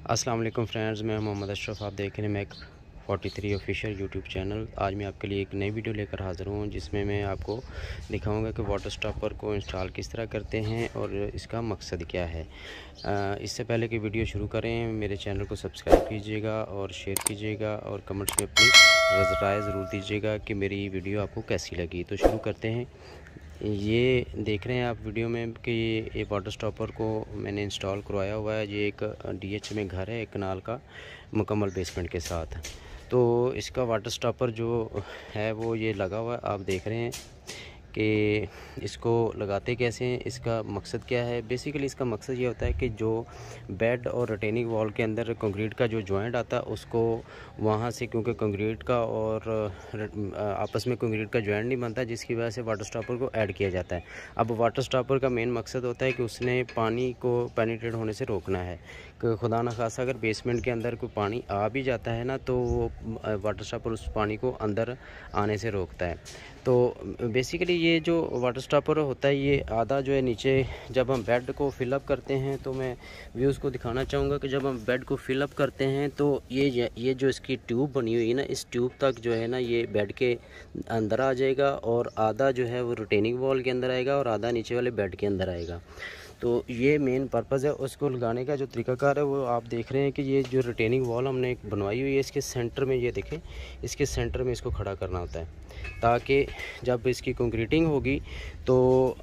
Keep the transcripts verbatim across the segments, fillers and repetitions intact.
अस्सलाम वालेकुम फ्रेंड्स, मैं मोहम्मद अशरफ। आप देख रहे हैं Mac forty three official YouTube channel. आज मैं आपके लिए एक नई वीडियो लेकर हाज़िर हूँ, जिसमें मैं आपको दिखाऊंगा कि वाटर स्टॉपर को इंस्टॉल किस तरह करते हैं और इसका मकसद क्या है। इससे पहले कि वीडियो शुरू करें, मेरे चैनल को सब्सक्राइब कीजिएगा और शेयर कीजिएगा और कमेंट्स में अपनी राय ज़रूर दीजिएगा कि मेरी वीडियो आपको कैसी लगी। तो शुरू करते हैं। ये देख रहे हैं आप वीडियो में कि ये वाटर स्टॉपर को मैंने इंस्टॉल करवाया हुआ है। ये एक डीएच में घर है, एक कनाल का मुकम्मल बेसमेंट के साथ। तो इसका वाटर स्टॉपर जो है वो ये लगा हुआ है। आप देख रहे हैं कि इसको लगाते कैसे हैं, इसका मकसद क्या है। बेसिकली इसका मकसद ये होता है कि जो बेड और रिटेनिंग वॉल के अंदर कंक्रीट का जो जॉइंट आता है उसको वहाँ से, क्योंकि कंक्रीट का और आपस में कंक्रीट का जॉइंट नहीं बनता, जिसकी वजह से वाटर स्टॉपर को ऐड किया जाता है। अब वाटर स्टॉपर का मेन मकसद होता है कि उसने पानी को पेनिट्रेट होने से रोकना है कि खुदा न खासा अगर बेसमेंट के अंदर कोई पानी आ भी जाता है ना, तो वो वाटर स्टॉपर उस पानी को अंदर आने से रोकता है। तो बेसिकली ये जो वाटर स्टॉपर होता है, ये आधा जो है नीचे जब हम बेड को फिलअप करते हैं, तो मैं व्यूज़ को दिखाना चाहूँगा कि जब हम बेड को फिलअप करते हैं तो ये ये जो इसकी ट्यूब बनी हुई है ना, इस ट्यूब तक जो है ना ये बेड के अंदर आ जाएगा और आधा जो है वो रिटेनिंग वॉल के अंदर आएगा और आधा नीचे वाले बेड के अंदर आएगा। तो ये मेन पर्पज़ है। उसको लगाने का जो तरीकाकार है वो आप देख रहे हैं कि ये जो रिटेनिंग वॉल हमने एक बनवाई हुई है, इसके सेंटर में ये देखें, इसके सेंटर में इसको खड़ा करना होता है ताकि जब इसकी कंक्रीटिंग होगी तो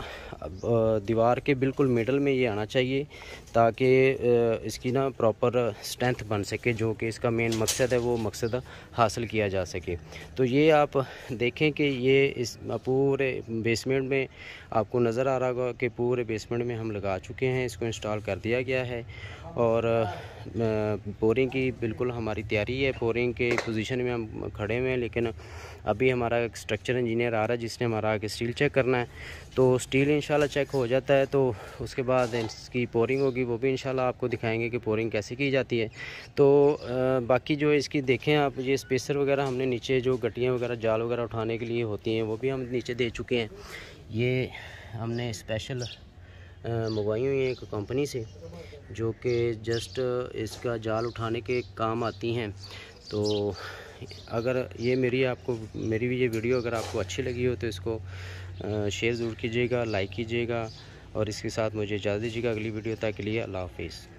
दीवार के बिल्कुल मिडल में ये आना चाहिए, ताकि इसकी ना प्रॉपर स्ट्रेंथ बन सके, जो कि इसका मेन मकसद है वो मकसद हासिल किया जा सके। तो ये आप देखें कि ये इस पूरे बेसमेंट में आपको नज़र आ रहा होगा कि पूरे बेसमेंट में हम लगा चुके हैं, इसको इंस्टॉल कर दिया गया है और बोरिंग की बिल्कुल हमारी तैयारी है। बोरिंग के पोजीशन में हम खड़े हुए हैं, लेकिन अभी हमारा एक स्ट्रक्चर इंजीनियर आ रहा है जिसने हमारा आगे स्टील चेक करना है। तो स्टील इंशाल्लाह चेक हो जाता है तो उसके बाद इसकी पोरिंग होगी, वो भी इंशाल्लाह आपको दिखाएंगे कि पोरिंग कैसे की जाती है। तो आ, बाकी जो इसकी देखें आप, ये स्पेसर वगैरह हमने नीचे जो गट्टियाँ वगैरह जाल वगैरह उठाने के लिए होती हैं वो भी हम नीचे दे चुके हैं। ये हमने स्पेशल मंगवाई हुई है एक कंपनी से, जो कि जस्ट इसका जाल उठाने के काम आती हैं। तो अगर ये मेरी आपको मेरी भी ये वीडियो अगर आपको अच्छी लगी हो तो इसको शेयर ज़रूर कीजिएगा, लाइक कीजिएगा और इसके साथ मुझे इजाज़त दीजिएगा। अगली वीडियो तक के लिए अल्लाह हाफिज़।